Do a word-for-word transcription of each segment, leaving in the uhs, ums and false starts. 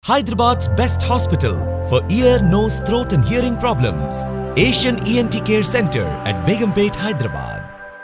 Hyderabad's best hospital for ear, nose, throat and hearing problems. Asian E N T Care Center at Begumpet, Hyderabad.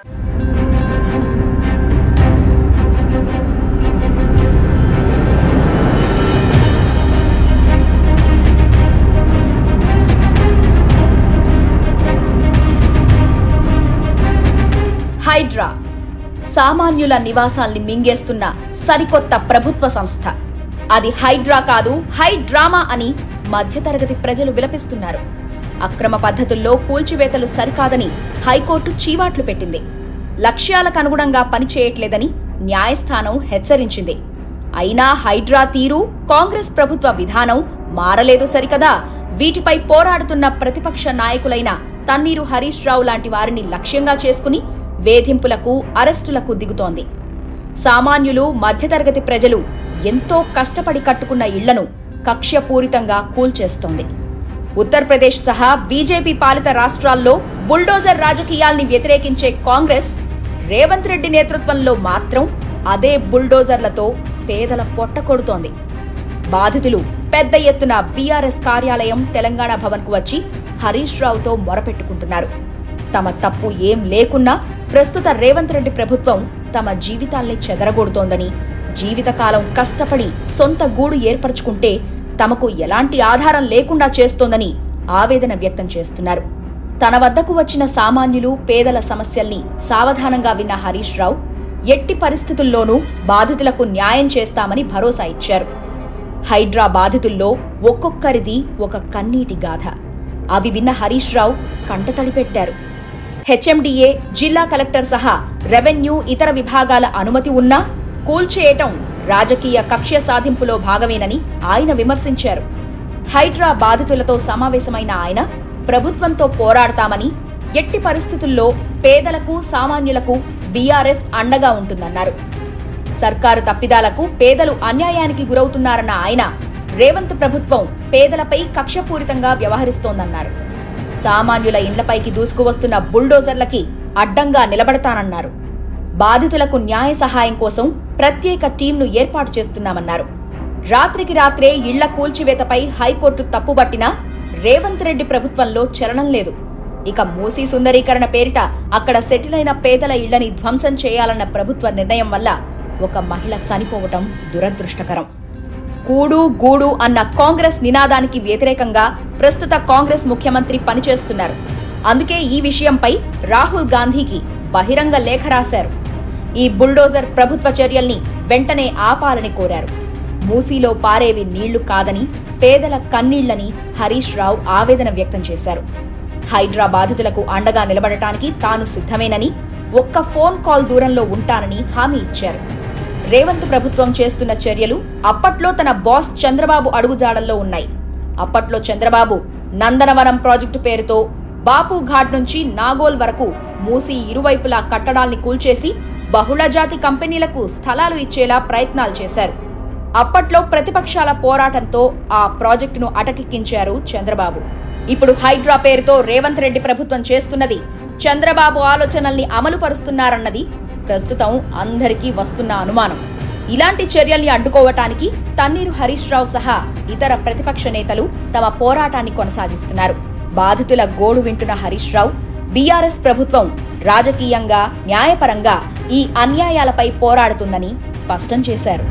Hydraa సామాన్యుల నివాసాల్ని మింగేస్తున్న సరికొత్త ప్రభుత్వ సంస్థ. అది హైడ్రా కాదు, high drama అని మధ్యతరగతి ప్రజలు విలపిస్తున్నారు. అక్రమ పద్ధతుల్లో కూల్చివేతలు సరికాదని హైకోర్టు చీవాట్లు పెట్టింది. లక్ష్యాలకు అనుగుణంగా పనిచేయట్లేదని న్యాయస్థానం హెచ్చరించింది. అయినా హైడ్రా తీరు, కాంగ్రెస్ ప్రభుత్వ విధానం మారలేదు సరికదా. వీటిపై పోరాడుతున్న ప్రతిపక్ష నాయకులైన తన్నీరు హరీష్ రావు లాంటి వారిని లక్ష్యంగా చేసుకుని వేధింపులకు, అరెస్టులకు దిగుతోంది. సామాన్యులు, మధ్యతరగతి ప్రజలు ఎంతో కష్టపడి కట్టుకున్న ఇళ్లను కక్ష్యపూరితంగా కూల్చేస్తోంది. ఉత్తరప్రదేశ్ సహా బీజేపీ పాలిత రాష్ట్రాల్లో బుల్డోజర్ రాజకీయాల్ని వ్యతిరేకించే కాంగ్రెస్ రేవంత్ రెడ్డి నేతృత్వంలో మాత్రం అదే బుల్డోజర్లతో పేదల పొట్టకొడుతోంది. బాధితులు పెద్ద ఎత్తున బీఆర్ఎస్ కార్యాలయం, తెలంగాణ భవన్కు వచ్చి హరీష్ రావుతో మొరపెట్టుకుంటున్నారు. తమ తప్పు ఏం లేకున్నా ప్రస్తుత రేవంత్ రెడ్డి ప్రభుత్వం తమ జీవితాల్ని చెదరగొడుతోందని, జీవితకాలం కష్టపడి సొంత గూడు ఏర్పరచుకుంటే తమకు ఎలాంటి ఆధారం లేకుండా చేస్తోందని ఆవేదన వ్యక్తం చేస్తున్నారు. తన వద్దకు వచ్చిన సామాన్యులు, పేదల సమస్యల్ని సావధానంగా విన్న హరీష్ రావు ఎట్టి పరిస్థితుల్లోనూ బాధితులకు న్యాయం చేస్తామని భరోసా ఇచ్చారు. హైడ్రా బాధితుల్లో ఒక్కొక్కరిది ఒక కన్నీటి గాథ. అవి విన్న హరీష్ రావు కంటతడి పెట్టారు. హెచ్ఎండిఏ, జిల్లా కలెక్టర్ సహా రెవెన్యూ, ఇతర విభాగాల అనుమతి ఉన్నా కూల్చేయటం రాజకీయ కక్ష్య సాధింపులో భాగమేనని ఆయన విమర్శించారు. హైడ్రా బాధితులతో సమావేశమైన ఆయన ప్రభుత్వంతో పోరాడతామని, ఎట్టి పరిస్థితుల్లో పేదలకు, సామాన్యులకు బీఆర్ఎస్ అండగా ఉంటుందన్నారు. సర్కారు తప్పిదాలకు పేదలు అన్యాయానికి గురవుతున్నారన్న ఆయన రేవంత్ ప్రభుత్వం పేదలపై కక్షపూరితంగా వ్యవహరిస్తోందన్నారు. సామాన్యుల ఇండ్లపైకి దూసుకువస్తున్న బుల్డోజర్లకి అడ్డంగా నిలబడతానన్నారు. బాధితులకు న్యాయ సహాయం కోసం ప్రత్యేక టీంను ఏర్పాటు చేస్తున్నామన్నారు. రాత్రికి రాత్రే ఇళ్ల కూల్చివేతపై హైకోర్టు తప్పుబట్టినా రేవంత్ రెడ్డి ప్రభుత్వంలో చలనం లేదు. ఇక మూసీ సుందరీకరణ పేరిట అక్కడ సెటిల్ అయిన పేదల ఇళ్లని ధ్వంసం చేయాలన్న ప్రభుత్వ నిర్ణయం వల్ల ఒక మహిళ చనిపోవటం దురదృష్టకరం. కూడు గూడు అన్న కాంగ్రెస్ నినాదానికి వ్యతిరేకంగా ప్రస్తుత కాంగ్రెస్ ముఖ్యమంత్రి పనిచేస్తున్నారు. అందుకే ఈ విషయంపై రాహుల్ గాంధీకి బహిరంగ లేఖ రాశారు. ఈ బుల్డోజర్ ప్రభుత్వ చర్యల్ని వెంటనే ఆపాలని కోరారు. మూసీలో పారేవి నీళ్లు కాదని, పేదల కన్నీళ్లని హరీష్ రావు ఆవేదన వ్యక్తం చేశారు. హైడ్రా బాధితులకు అండగా నిలబడటానికి తాను సిద్ధమేనని, ఒక్క ఫోన్ కాల్ దూరంలో ఉంటానని హామీ ఇచ్చారు. రేవంత్ ప్రభుత్వం చేస్తున్న చర్యలు అప్పట్లో తన బాస్ చంద్రబాబు అడుగుజాడల్లో ఉన్నాయి. అప్పట్లో చంద్రబాబు నందనవనం ప్రాజెక్టు పేరుతో బాపు ఘాట్ నుంచి నాగోల్ వరకు మూసీ ఇరువైపులా కట్టడాల్ని కూల్చేసి బహుళజాతి కంపెనీలకు స్థలాలు ఇచ్చేలా ప్రయత్నాలు చేశారు. అప్పట్లో ప్రతిపక్షాల పోరాటంతో ఆ ప్రాజెక్టును అటకెక్కించారు చంద్రబాబు. ఇప్పుడు హైడ్రా పేరుతో రేవంత్ రెడ్డి ప్రభుత్వం చేస్తున్నది చంద్రబాబు ఆలోచనల్ని అమలు పరుస్తున్నారన్నది ప్రస్తుతం అందరికీ వస్తున్న అనుమానం. ఇలాంటి చర్యల్ని అడ్డుకోవటానికి తన్నీరు హరీష్ రావు సహా ఇతర ప్రతిపక్ష నేతలు తమ పోరాటాన్ని కొనసాగిస్తున్నారు. బాధితుల గోడు వింటున్న హరీష్ రావు బీఆర్ఎస్ ప్రభుత్వం రాజకీయంగా, న్యాయపరంగా ఈ అన్యాయాలపై పోరాడుతుందని స్పష్టం చేశారు.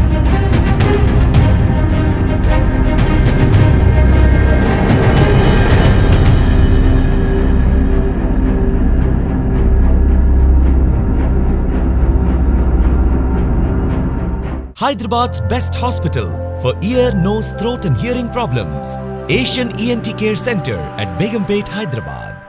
Hyderabad's best hospital for ear, nose, throat and hearing problems. Asian E N T Care Center at Begumpet, Hyderabad.